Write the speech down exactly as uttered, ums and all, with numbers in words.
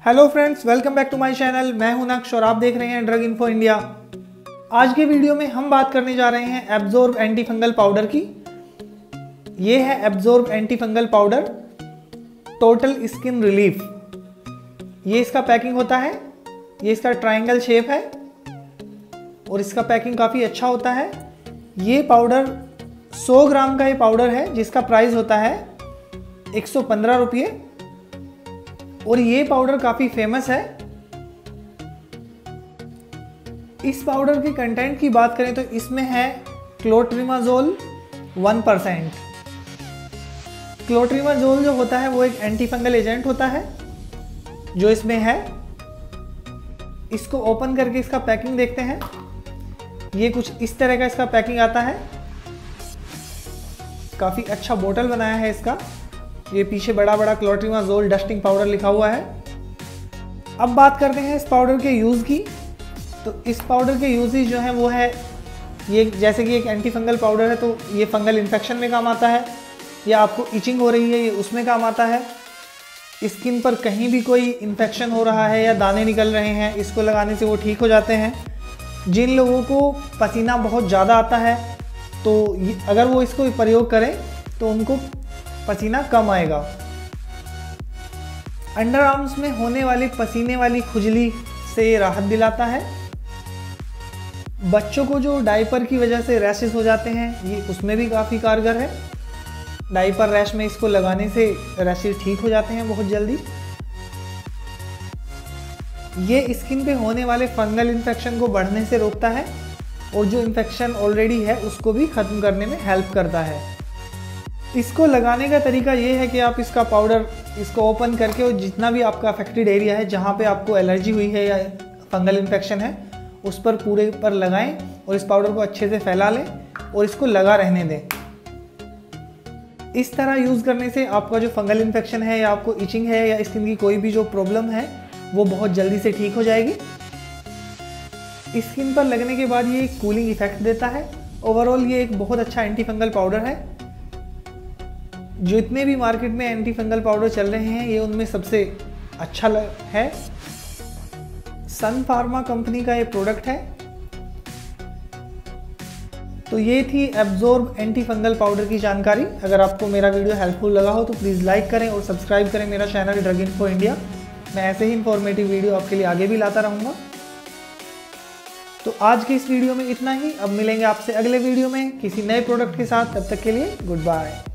Hello friends, welcome back to my channel. मैं हूं नक्श और आप देख रहे हैं ड्रग इन्फो इंडिया। आज के वीडियो में हम बात करने जा रहे हैं एब्जॉर्ब एंटीफंगल पाउडर की। ये है absorb antifungal powder total skin relief. ये इसका पैकिंग होता है, ये इसका ट्रायंगल शेप है और इसका पैकिंग काफ़ी अच्छा होता है। ये पाउडर सौ ग्राम का ये पाउडर है जिसका प्राइस होता है एक सौ पंद्रह रुपये और ये पाउडर काफ़ी फेमस है। इस पाउडर के कंटेंट की बात करें तो इसमें है क्लोट्रिमाजोल वन परसेंट। क्लोट्रिमाजोल जो होता है वो एक एंटीफंगल एजेंट होता है जो इसमें है। इसको ओपन करके इसका पैकिंग देखते हैं। ये कुछ इस तरह का इसका पैकिंग आता है। काफ़ी अच्छा बोतल बनाया है इसका। ये पीछे बड़ा बड़ा क्लोट्रिमाजोल डस्टिंग पाउडर लिखा हुआ है। अब बात करते हैं इस पाउडर के यूज़ की। तो इस पाउडर के यूजेज जो हैं वो है, ये जैसे कि एक एंटीफंगल पाउडर है तो ये फंगल इन्फेक्शन में काम आता है, या आपको इचिंग हो रही है ये उसमें काम आता है। स्किन पर कहीं भी कोई इन्फेक्शन हो रहा है या दाने निकल रहे हैं, इसको लगाने से वो ठीक हो जाते हैं। जिन लोगों को पसीना बहुत ज़्यादा आता है तो अगर वो इसको प्रयोग करें तो उनको पसीना कम आएगा। अंडर आर्म्स में होने वाली पसीने वाली खुजली से राहत दिलाता है। बच्चों को जो डायपर की वजह से रैशेस हो जाते हैं ये उसमें भी काफ़ी कारगर है। डायपर रैश में इसको लगाने से रैशेस ठीक हो जाते हैं बहुत जल्दी। ये स्किन पे होने वाले फंगल इन्फेक्शन को बढ़ने से रोकता है और जो इन्फेक्शन ऑलरेडी है उसको भी ख़त्म करने में हेल्प करता है। इसको लगाने का तरीका ये है कि आप इसका पाउडर इसको ओपन करके और जितना भी आपका अफेक्टेड एरिया है जहाँ पे आपको एलर्जी हुई है या फंगल इन्फेक्शन है उस पर पूरे पर लगाएं और इस पाउडर को अच्छे से फैला लें और इसको लगा रहने दें। इस तरह यूज़ करने से आपका जो फंगल इन्फेक्शन है या आपको इचिंग है या स्किन की कोई भी जो प्रॉब्लम है वो बहुत जल्दी से ठीक हो जाएगी। स्किन पर लगने के बाद ये कूलिंग इफेक्ट देता है। ओवरऑल ये एक बहुत अच्छा एंटीफंगल पाउडर है। जितने भी मार्केट में एंटीफंगल पाउडर चल रहे हैं ये उनमें सबसे अच्छा है। सन फार्मा कंपनी का ये प्रोडक्ट है। तो ये थी एब्जॉर्ब एंटीफंगल पाउडर की जानकारी। अगर आपको मेरा वीडियो हेल्पफुल लगा हो तो प्लीज़ लाइक करें और सब्सक्राइब करें मेरा चैनल ड्रग इन्फो इंडिया। मैं ऐसे ही इंफॉर्मेटिव वीडियो आपके लिए आगे भी लाता रहूँगा। तो आज के इस वीडियो में इतना ही। अब मिलेंगे आपसे अगले वीडियो में किसी नए प्रोडक्ट के साथ। तब तक के लिए गुड बाय।